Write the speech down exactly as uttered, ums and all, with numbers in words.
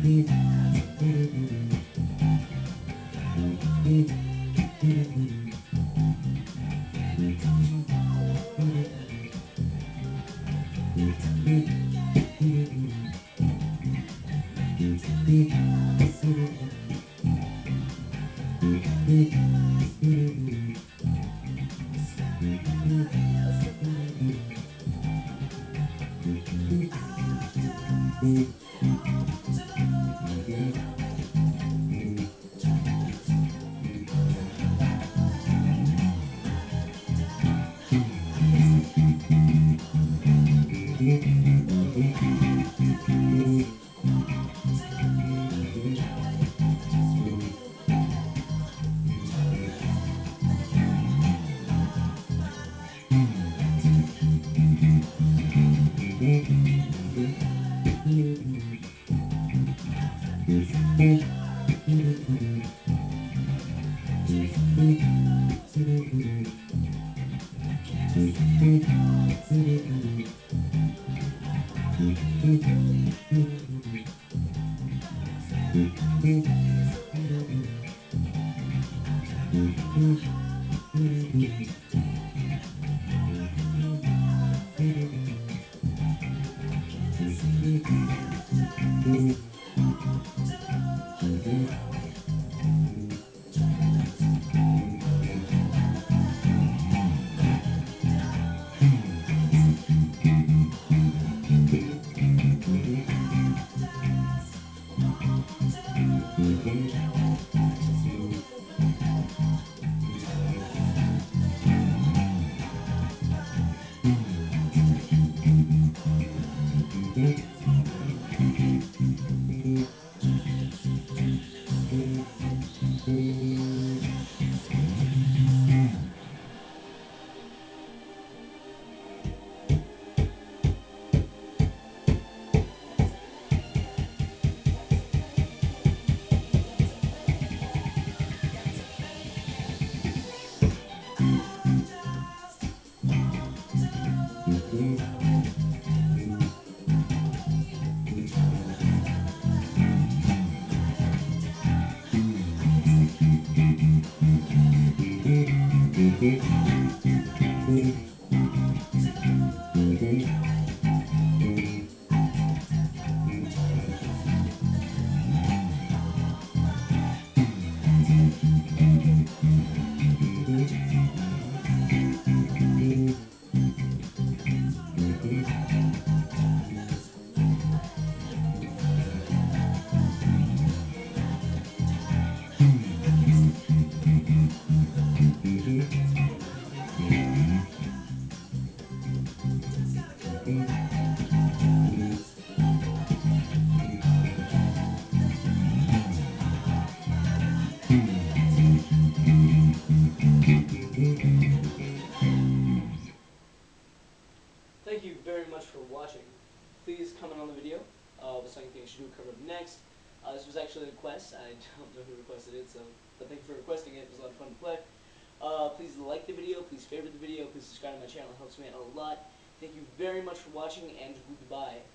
Thank you very much for watching. Please comment on the video. Uh, the second thing I should do cover up next. Uh, this was actually a request. I don't know who requested it, so but thank you for requesting it. It was a lot of fun to play. Uh, please like the video. Please favorite the video. Please subscribe to my channel. It helps me out a lot. Thank you very much for watching, and goodbye.